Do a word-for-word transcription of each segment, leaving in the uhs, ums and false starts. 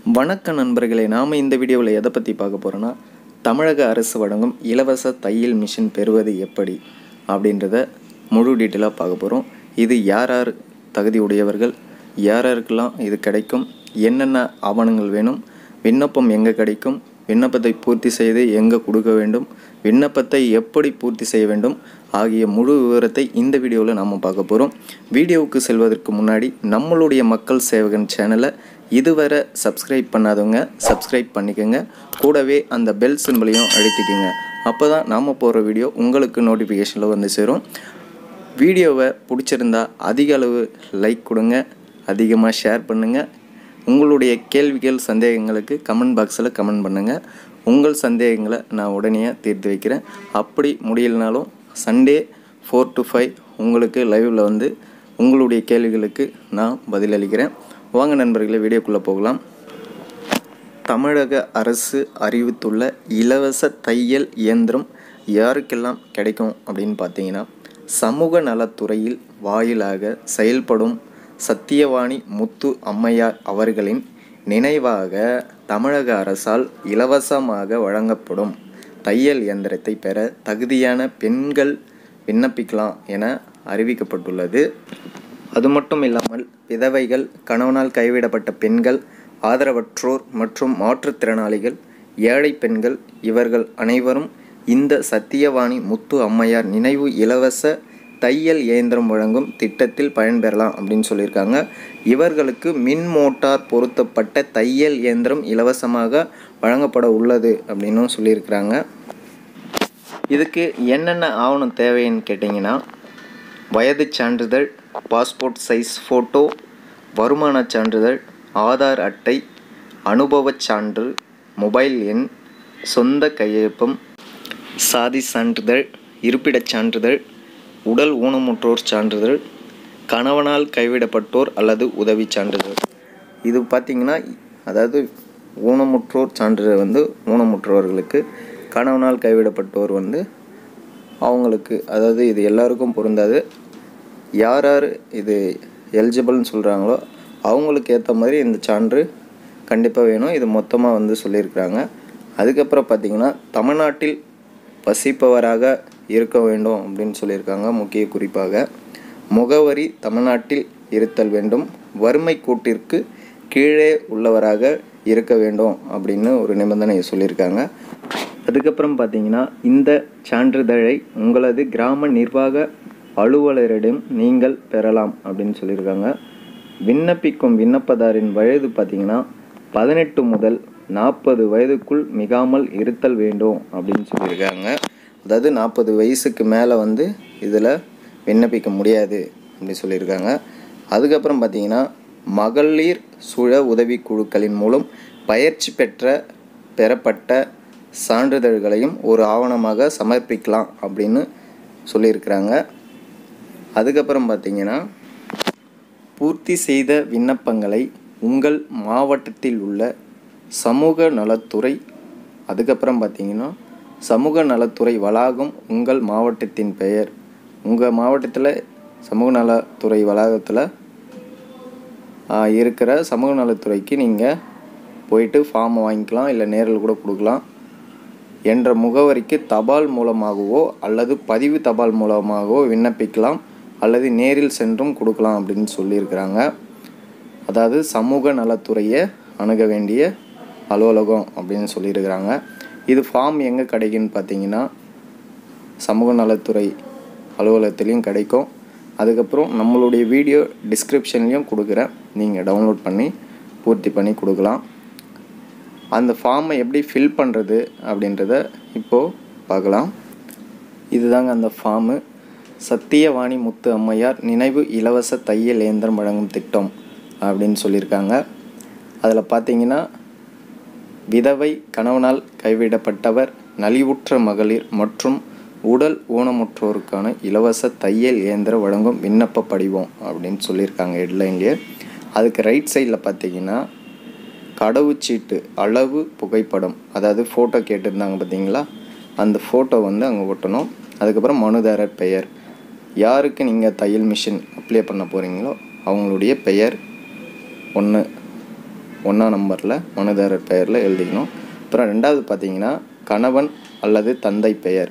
வணக்க நண்பர்களே, நாம் இந்த வீடியோவில் எதை பற்றி பார்க்க போகிறோன்னா, தமிழக அரசு வழங்கும் இலவச தையல் மிஷின் பெறுவது எப்படி அப்படின்றத முழு டீட்டெயிலாக பார்க்க போகிறோம். இது யார் யார் தகுதி உடையவர்கள், யார் யாருக்கெல்லாம் இது கிடைக்கும், என்னென்ன ஆவணங்கள் வேணும், விண்ணப்பம் எங்கே கிடைக்கும், விண்ணப்பத்தை பூர்த்தி செய்து எங்கே கொடுக்க வேண்டும், விண்ணப்பத்தை எப்படி பூர்த்தி செய்ய வேண்டும் ஆகிய முழு விவரத்தை இந்த வீடியோவில் நாம் பார்க்க போகிறோம். வீடியோவுக்கு செல்வதற்கு முன்னாடி நம்மளுடைய மக்கள் சேவகன் சேனலை இதுவரை சப்ஸ்கிரைப் பண்ணாதவங்க சப்ஸ்கிரைப் பண்ணிக்கோங்க. கூடவே அந்த பெல் சிம்பிளையும் அழுத்திக்கோங்க. அப்போ தான் நாம் போகிற வீடியோ உங்களுக்கு நோட்டிஃபிகேஷனில் வந்து சேரும். வீடியோவை பிடிச்சிருந்தா அதிக அளவு லைக் கொடுங்க, அதிகமாக ஷேர் பண்ணுங்கள். உங்களுடைய கேள்விகள் சந்தேகங்களுக்கு கமெண்ட் பாக்ஸில் கமெண்ட் பண்ணுங்கள். உங்கள் சந்தேகங்களை நான் உடனே தீர்த்து வைக்கிறேன். அப்படி முடியலனாலும் சண்டே ஃபோர் டு ஃபைவ் உங்களுக்கு லைவில் வந்து உங்களுடைய கேள்விகளுக்கு நான் பதிலளிக்கிறேன். வாங்க நண்பர்களே, வீடியோக்குள்ளே போகலாம். தமிழக அரசு அறிவித்துள்ள இலவச தையல் இயந்திரம் யாருக்கெல்லாம் கிடைக்கும் அப்படின்னு பார்த்தீங்கன்னா, சமூக நலத்துறையில் வாயிலாக செயல்படும் சத்தியவாணி முத்து அம்மையார் அவர்களின் நினைவாக தமிழக அரசால் இலவசமாக வழங்கப்படும் தையல் இயந்திரத்தை பெற தகுதியான பெண்கள் விண்ணப்பிக்கலாம் என அறிவிக்கப்பட்டுள்ளது. அது மட்டும் இல்லாமல் விதவைகள், கணவனால் கைவிடப்பட்ட பெண்கள், ஆதரவற்றோர் மற்றும் மாற்றுத்திறனாளிகள், ஏழை பெண்கள் இவர்கள் அனைவரும் இந்த சத்தியவாணி முத்து அம்மையார் நினைவு இலவச தையல் இயந்திரம் வழங்கும் திட்டத்தில் பயன்பெறலாம் அப்படின்னு சொல்லியிருக்காங்க. இவர்களுக்கு மின் மோட்டார் பொருத்தப்பட்ட தையல் இயந்திரம் இலவசமாக வழங்கப்பட உள்ளது அப்படின்னும் சொல்லியிருக்கிறாங்க. இதுக்கு என்னென்ன ஆவணம் தேவைன்னு கேட்டிங்கன்னா, வயது சான்றிதழ், பாஸ்போர்ட் சைஸ் ஃபோட்டோ, வருமான சான்றிதழ், ஆதார் அட்டை, அனுபவச் சான்று, மொபைல் எண், சொந்த கையொப்பம், சாதி சான்றிதழ், இருப்பிடச் சான்றிதழ், உடல் ஊனமுற்றோர் சான்றிதழ், கணவனால் கைவிடப்பட்டோர் அல்லது உதவி சான்றிதழ். இது பார்த்திங்கன்னா, அதாவது ஊனமுற்றோர் சான்றிதழ் வந்து ஊனமுற்றோர்களுக்கு, கணவனால் கைவிடப்பட்டோர் வந்து அவங்களுக்கு, அதாவது இது எல்லாருக்கும் பொருந்தாது. யார் யார் இது எலிஜிபிள்னு சொல்கிறாங்களோ அவங்களுக்கு ஏற்ற மாதிரி இந்த சான்று கண்டிப்பாக வேணும். இது மொத்தமாக வந்து சொல்லியிருக்கிறாங்க. அதுக்கப்புறம் பார்த்திங்கன்னா, தமிழ்நாட்டில் வசிப்பவராக இருக்க வேண்டும் அப்படின்னு சொல்லியிருக்காங்க. முக்கிய குறிப்பாக முகவரி தமிழ்நாட்டில் இருத்தல் வேண்டும், வறுமை கோட்டிற்கு கீழே உள்ளவராக இருக்க வேண்டும் அப்படின்னு ஒரு நிபந்தனையை சொல்லியிருக்காங்க. அதுக்கப்புறம் பார்த்திங்கன்னா, இந்த சான்றிதழை உங்களது கிராம நிர்வாக அலுவலரிடம் நீங்கள் பெறலாம் அப்படின்னு சொல்லியிருக்காங்க. விண்ணப்பிக்கும் விண்ணப்பதாரின் வயது பார்த்திங்கன்னா பதினெட்டு முதல் நாற்பது வயதுக்குள் மிகாமல் இருத்தல் வேண்டும் அப்படின்னு சொல்லியிருக்காங்க. அதாவது நாற்பது வயசுக்கு மேலே வந்து இதில் விண்ணப்பிக்க முடியாது அப்படின்னு சொல்லியிருக்காங்க. அதுக்கப்புறம் பார்த்திங்கன்னா, மகளிர் சுய உதவி குழுக்களின் மூலம் பயிற்சி பெற்ற பெறப்பட்ட சான்றிதழ்களையும் ஒரு ஆவணமாக சமர்ப்பிக்கலாம் அப்படின்னு சொல்லியிருக்கிறாங்க. அதுக்கப்புறம் பார்த்திங்கன்னா, பூர்த்தி செய்த விண்ணப்பங்களை உங்கள் மாவட்டத்தில் உள்ள சமூக நலத்துறை, அதுக்கப்புறம் பார்த்திங்கன்னா சமூக நலத்துறை வளாகம், உங்கள் மாவட்டத்தின் பெயர், உங்கள் மாவட்டத்தில் சமூக நலத்துறை வளாகத்தில் இருக்கிற சமூக நலத்துறைக்கு நீங்கள் போயிட்டு ஃபார்ம் வாங்கிக்கலாம், இல்லை நேரில் கூட கொடுக்கலாம் என்ற முகவரிக்கு தபால் மூலமாகவோ அல்லது பதிவு தபால் மூலமாகவோ விண்ணப்பிக்கலாம், அல்லது நேரில் சென்றும் கொடுக்கலாம் அப்படின்னு சொல்லியிருக்கிறாங்க. அதாவது சமூக நலத்துறையை அணுக வேண்டிய அலுவலகம் அப்படின்னு சொல்லியிருக்கிறாங்க. இது ஃபார்ம் எங்கே கிடைக்குன்னு பார்த்தீங்கன்னா, சமூக நலத்துறை அலுவலகத்துலேயும் கிடைக்கும். அதுக்கப்புறம் நம்மளுடைய வீடியோ டிஸ்கிரிப்ஷன்லேயும் கொடுக்குறேன், நீங்கள் டவுன்லோட் பண்ணி பூர்த்தி பண்ணி கொடுக்கலாம். அந்த ஃபார்மை எப்படி ஃபில் பண்ணுறது அப்படின்றத இப்போது பார்க்கலாம். இதுதாங்க அந்த ஃபார்மு. சத்தியவாணி முத்து அம்மையார் நினைவு இலவச தையல் இயந்திரம் வழங்கும் திட்டம் அப்படின்னு சொல்லியிருக்காங்க. அதில் பார்த்தீங்கன்னா, விதவை, கணவனால் கைவிடப்பட்டவர், நலிவுற்ற மகளிர் மற்றும் உடல் ஊனமுற்றோருக்கான இலவச தையல் இயந்திரம் வழங்கும் விண்ணப்ப படிவம் அப்படின்னு சொல்லியிருக்காங்க ஹெட்லைன்லேயே. அதுக்கு ரைட் சைடில் பார்த்தீங்கன்னா, கடவுச்சீட்டு அளவு புகைப்படம், அதாவது ஃபோட்டோ கேட்டிருந்தாங்க பார்த்தீங்களா, அந்த ஃபோட்டோ வந்து அங்கே ஒட்டணும். அதுக்கப்புறம் மனுதாரர் பெயர், யாருக்கு நீங்கள் தையல் மிஷின் அப்ளை பண்ண போகிறீங்களோ அவங்களுடைய பெயர் ஒன்று, ஒன்றாம் நம்பரில் மனுதாரர் பெயரில் எழுதிக்கணும். அப்புறம் ரெண்டாவது பார்த்தீங்கன்னா கணவன் அல்லது தந்தை பெயர்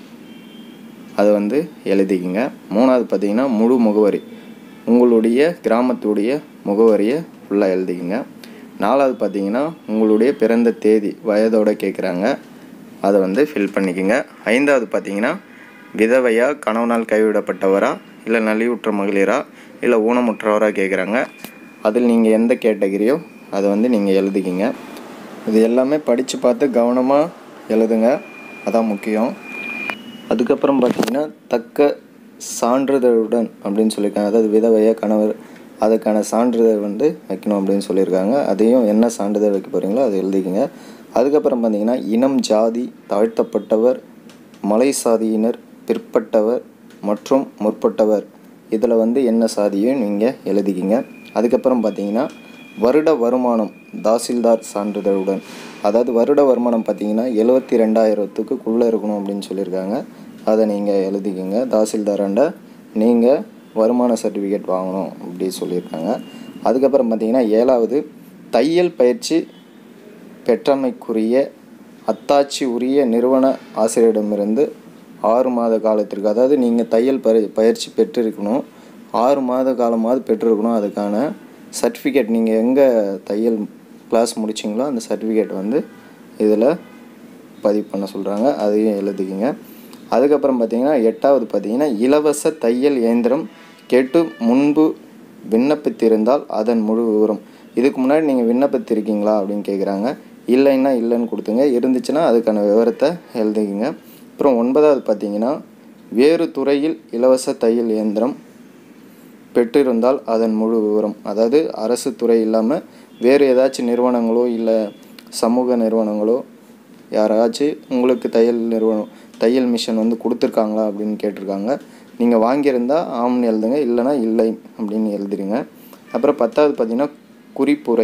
அதை வந்து எழுதிக்கிங்க. மூணாவது பார்த்தீங்கன்னா முழு முகவரி, உங்களுடைய கிராமத்துடைய முகவரியை ஃபுல்லாக எழுதிக்கிங்க. நாலாவது பார்த்தீங்கன்னா உங்களுடைய பிறந்த தேதி வயதோடு கேட்குறாங்க, அதை வந்து ஃபில் பண்ணிக்கோங்க. ஐந்தாவது பார்த்தீங்கன்னா விதவையா, கணவனால் கைவிடப்பட்டவரா, இல்லை நலிவுற்ற மகளிரா, இல்லை ஊனமுற்றவராக கேட்குறாங்க. அதில் நீங்கள் எந்த கேட்டகிரியோ அதை வந்து நீங்கள் எழுதிக்கிங்க. இது எல்லாமே படித்து பார்த்து கவனமாக எழுதுங்க, அதான் முக்கியம். அதுக்கப்புறம் பார்த்திங்கன்னா தக்க சான்றிதழுடன் அப்படின்னு சொல்லியிருக்காங்க. அதாவது விதவையா, கணவர், அதுக்கான சான்றிதழ் வந்து வைக்கணும் அப்படின்னு சொல்லியிருக்காங்க. அதையும் என்ன சான்றிதழ் வைக்க போகிறீங்களோ அதை எழுதிக்கங்க. அதுக்கப்புறம் பார்த்திங்கன்னா இனம், ஜாதி, தாழ்த்தப்பட்டவர், மலை சாதியினர், பிற்பட்டவர் மற்றும் முற்பட்டவர், இதில் வந்து என்ன சாதியும் நீங்கள் எழுதிக்கிங்க. அதுக்கப்புறம் பார்த்திங்கன்னா வருட வருமானம் தாசில்தார் சான்றிதழுடன், அதாவது வருட வருமானம் பார்த்திங்கன்னா எழுபத்தி ரெண்டாயிரத்துக்குள்ளே இருக்கணும் அப்படின்னு சொல்லியிருக்காங்க. அதை நீங்கள் எழுதிக்கிங்க. தாசில்தாராண்ட நீங்கள் வருமான சர்டிஃபிகேட் வாங்கணும் அப்படி சொல்லியிருக்காங்க. அதுக்கப்புறம் பார்த்திங்கன்னா ஏழாவது தையல் பயிற்சி பெற்றமைக்குரிய அத்தாட்சி உரிய நிறுவன ஆசிரியரிடமிருந்து ஆறு மாத காலத்திற்கு, அதாவது நீங்கள் தையல் பய பயிற்சி பெற்றிருக்கணும், ஆறு மாத காலமாவது பெற்றிருக்கணும். அதுக்கான சர்டிஃபிகேட் நீங்கள் எங்கே தையல் கிளாஸ் முடிச்சிங்களோ அந்த சர்டிஃபிகேட் வந்து இதில் பதிவு பண்ண சொல்கிறாங்க, அதையும் எழுதிக்கிங்க. அதுக்கப்புறம் பார்த்திங்கன்னா எட்டாவது பார்த்திங்கன்னா இலவச தையல் இயந்திரம் கேட்டு முன்பு விண்ணப்பித்திருந்தால் அதன் முழு விவரம். இதுக்கு முன்னாடி நீங்கள் விண்ணப்பித்திருக்கீங்களா அப்படின்னு கேட்குறாங்க. இல்லைன்னா இல்லைன்னு கொடுத்துங்க, இருந்துச்சுன்னா அதுக்கான விவரத்தை எழுதிக்கிங்க. அப்புறம் ஒன்பதாவது பார்த்திங்கன்னா வேறு துறையில் இலவச தையல் இயந்திரம் பெற்றிருந்தால் அதன் முழு விவரம். அதாவது அரசு துறை இல்லாமல் வேறு ஏதாச்சும் நிறுவனங்களோ இல்லை சமூக நிறுவனங்களோ யாராச்சும் உங்களுக்கு தையல் நிறுவனம் தையல் மிஷின் வந்து கொடுத்துருக்காங்களா அப்படின்னு கேட்டிருக்காங்க. நீங்கள் வாங்கியிருந்தால் ஆம்னு எழுதுங்க, இல்லைனா இல்லை அப்படின்னு எழுதிடுங்க. அப்புறம் பத்தாவது பார்த்திங்கன்னா குறிப்புரை,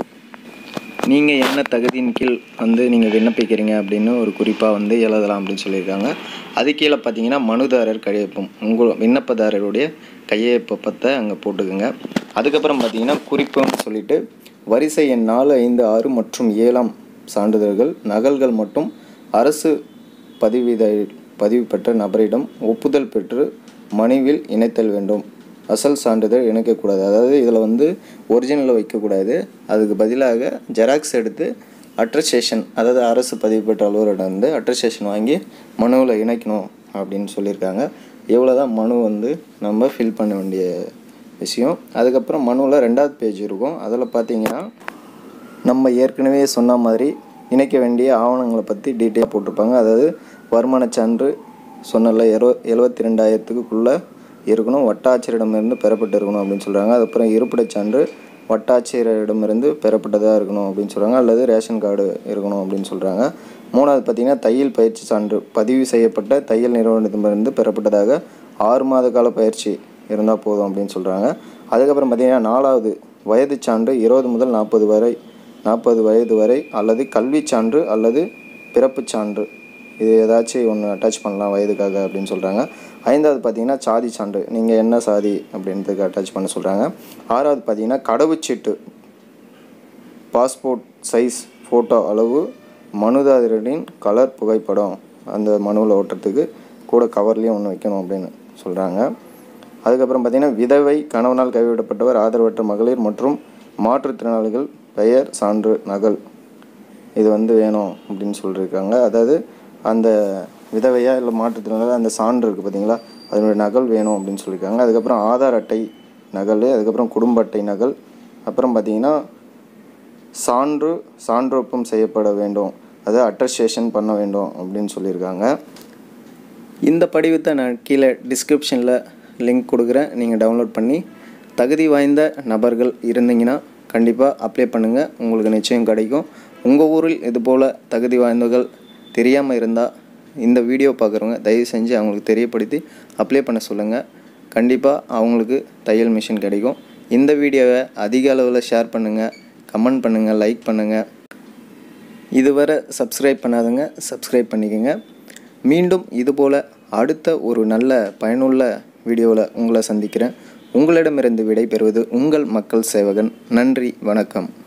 நீங்கள் என்ன தகுதியின் கீழ் வந்து நீங்கள் விண்ணப்பிக்கிறீங்க அப்படின்னு ஒரு குறிப்பாக வந்து எழுதலாம் அப்படின்னு சொல்லியிருக்காங்க. அது கீழே பார்த்தீங்கன்னா மனுதாரர் கையொப்பம், உங்கள் விண்ணப்பதாரருடைய கையொப்பத்தை அங்கே போட்டுக்குங்க. அதுக்கப்புறம் பார்த்தீங்கன்னா குறிப்புன்னு சொல்லிட்டு வரிசை எண் நாலு, ஐந்து, ஆறு மற்றும் ஏழாம் சான்றிதழ்கள் நகல்கள் மட்டும் அரசு பதிவித பதிவு பெற்ற நபரிடம் ஒப்புதல் பெற்று மனுவில் இணைத்தல் வேண்டும். அசல் சான்றிதழ் இணைக்கக்கூடாது. அதாவது இதில் வந்து ஒரிஜினலில் வைக்கக்கூடாது, அதுக்கு பதிலாக ஜெராக்ஸ் எடுத்து அட்ரஸ்டேஷன், அதாவது அரசு பதிவு பெற்ற அலுவலரிடம் வந்து அட்ரஸ்டேஷன் வாங்கி மனுவில் இணைக்கணும் அப்படின்னு சொல்லியிருக்காங்க. இவ்வளோ தான் மனு வந்து நம்ம ஃபில் பண்ண வேண்டிய விஷயம். அதுக்கப்புறம் மனுவில் ரெண்டாவது பேஜ் இருக்கும். அதில் பார்த்திங்கன்னா நம்ம ஏற்கனவே சொன்ன மாதிரி இணைக்க வேண்டிய ஆவணங்களை பற்றி டீட்டெயிலாக போட்டிருப்பாங்க. அதாவது வருமான சான்று சொன்னல எரு எழுபத்தி ரெண்டாயிரத்துக்குள்ளே இருக்கணும், வட்டாட்சியரிடமிருந்து பெறப்பட்டு இருக்கணும் அப்படின்னு சொல்கிறாங்க. அதுக்கப்புறம் இருப்பிடச் சான்று வட்டாட்சியரிடமிருந்து பெறப்பட்டதாக இருக்கணும் அப்படின்னு சொல்கிறாங்க, அல்லது ரேஷன் கார்டு இருக்கணும் அப்படின்னு சொல்கிறாங்க. மூணாவது பார்த்திங்கன்னா தையல் பயிற்சி சான்று பதிவு செய்யப்பட்ட தையல் நிறுவனத்திலிருந்து பெறப்பட்டதாக ஆறு மாத கால பயிற்சி இருந்தால் போதும் அப்படின்னு சொல்கிறாங்க. அதுக்கப்புறம் பார்த்திங்கன்னா நாலாவது வயது சான்று இருபது முதல் நாற்பது வரை நாற்பது வயது வரை அல்லது கல்வி சான்று அல்லது பிறப்பு சான்று, இது ஏதாச்சும் ஒன்று அட்டாச் பண்ணலாம் வயதுக்காக அப்படின்னு சொல்கிறாங்க. ஐந்தாவது பார்த்திங்கன்னா சாதி சான்று, நீங்கள் என்ன சாதி அப்படின்றதுக்கு அட்டாச் பண்ண சொல்கிறாங்க. ஆறாவது பார்த்திங்கன்னா கடவுச்சீட்டு பாஸ்போர்ட் சைஸ் ஃபோட்டோ அளவு மனுதாரரின் கலர் புகைப்படம் அந்த மனுவில் ஓட்டுறதுக்கு கூட கவர்லேயும் ஒன்று வைக்கணும் அப்படின்னு சொல்கிறாங்க. அதுக்கப்புறம் பார்த்திங்கன்னா விதவை, கணவனால் கைவிடப்பட்டவர், ஆதரவற்ற மகளிர் மற்றும் மாற்றுத்திறனாளிகள் பெயர் சான்று நகல் இது வந்து வேணும் அப்படின்னு சொல்லியிருக்காங்க. அதாவது அந்த விதவையா இல்லை மாற்றுத்திறனாளி அந்த சான்று இருக்குது பார்த்தீங்களா, அதனுடைய நகல் வேணும் அப்படின்னு சொல்லியிருக்காங்க. அதுக்கப்புறம் ஆதார் அட்டை நகல், அதுக்கப்புறம் குடும்ப அட்டை நகல், அப்புறம் பார்த்திங்கன்னா சான்று சான்றொப்பம் செய்யப்பட வேண்டும், அதாவது அட்டஸ்டேஷன் பண்ண வேண்டும் அப்படின்னு சொல்லியிருக்காங்க. இந்த படிவத்தை நான் கீழே டிஸ்கிரிப்ஷனில் லிங்க் கொடுக்குறேன், நீங்கள் டவுன்லோட் பண்ணி தகுதி வாய்ந்த நபர்கள் இருந்தீங்கன்னா கண்டிப்பாக அப்ளை பண்ணுங்கள், உங்களுக்கு நிச்சயம் கிடைக்கும். உங்கள் ஊரில் இதுபோல் தகுதி வாய்ந்தவர்கள் தெரியாமல் இருந்தால் இந்த வீடியோ பார்க்குறவங்க தயவு செஞ்சு அவங்களுக்கு தெரியப்படுத்தி அப்ளை பண்ண சொல்லுங்கள். கண்டிப்பாக அவங்களுக்கு தையல் மிஷின் கிடைக்கும். இந்த வீடியோவை அதிக அளவில் ஷேர் பண்ணுங்கள், கமெண்ட் பண்ணுங்கள், லைக் பண்ணுங்கள். இதுவரை சப்ஸ்கிரைப் பண்ணாதவங்க சப்ஸ்கிரைப் பண்ணிக்கோங்க. மீண்டும் இதுபோல் அடுத்த ஒரு நல்ல பயனுள்ள வீடியோவில் உங்களை சந்திக்கிறேன். உங்களிடமிருந்து விடை பெறுவது உங்கள் மக்கள் சேவகன். நன்றி, வணக்கம்.